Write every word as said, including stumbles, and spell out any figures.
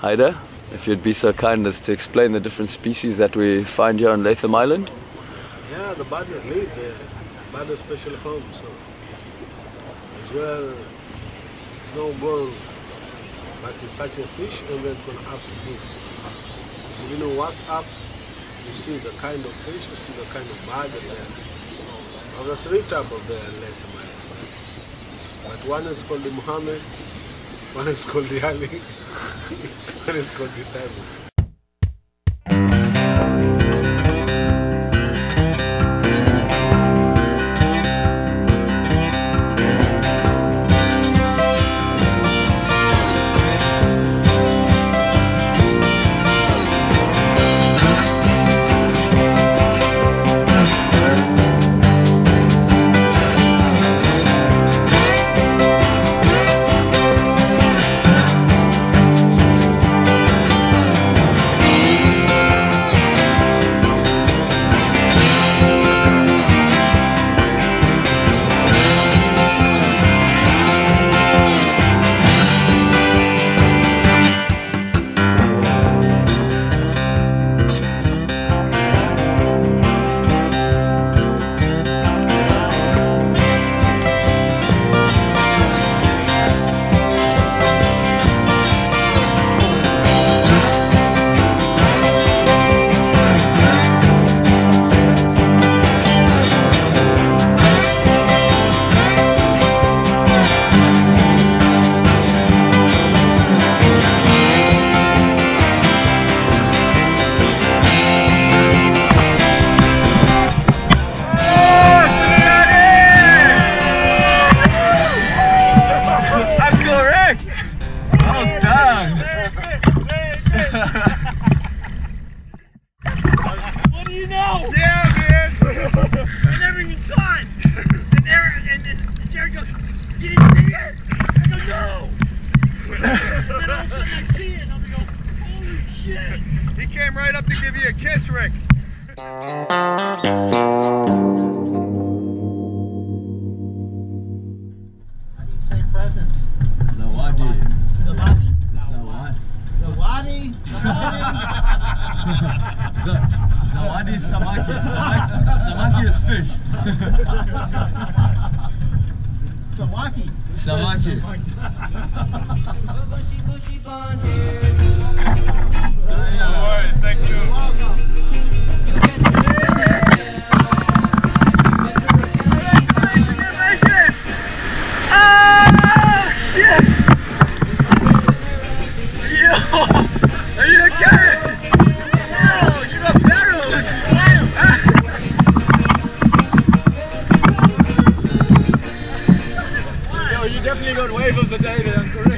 Hi there. If you'd be so kind as to explain the different species that we find here on Latham Island. Yeah, the birds live there. Bird is special home, so as well, it's no goal, but it's such a fish and then going up to eat. You know, walk up, you see the kind of fish, you see the kind of bird there. Now, there's three types of there in Latham Island. But one is called the Muhammad, one is called the Ali, one is called the Simon. What do you know? Yeah, man! I never even saw it! And, Aaron, and, and Jared goes, you didn't see it? I go, no! And then all of a sudden I see it and I'm going, holy shit! He came right up to give you a kiss, Rick. How do you say presents? Zawadi. Zawadi? Zawadi. Zawadi? Zawadi is samaki. Samaki. Samaki is fish. Samaki. Samaki. Bushy, bushy blonde hair. No worries, thank you. Oh shit! Yo! Are you a carrot? No, you got barreled! Yo, you definitely got wave of the day there.